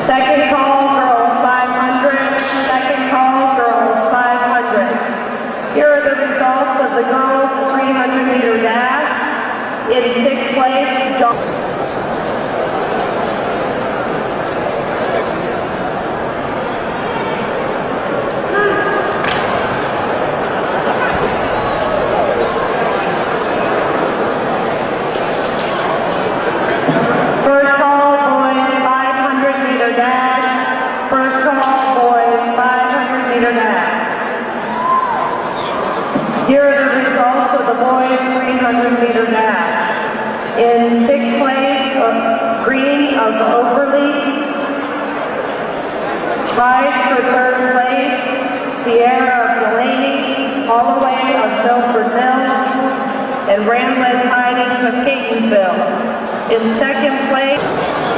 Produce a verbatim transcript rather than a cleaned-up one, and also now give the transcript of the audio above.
Second call, girls five hundred. Second call, girls five hundred. Here are the results of the girls three hundred meter dash. In sixth place, John. Here are the results of the boys three hundred meter dash. In sixth place, uh, Green of Overly. Prize for third place, Sierra of Delaney, Holloway of Milford Mills, and Ramlin Hiding of Catonsville. In second place,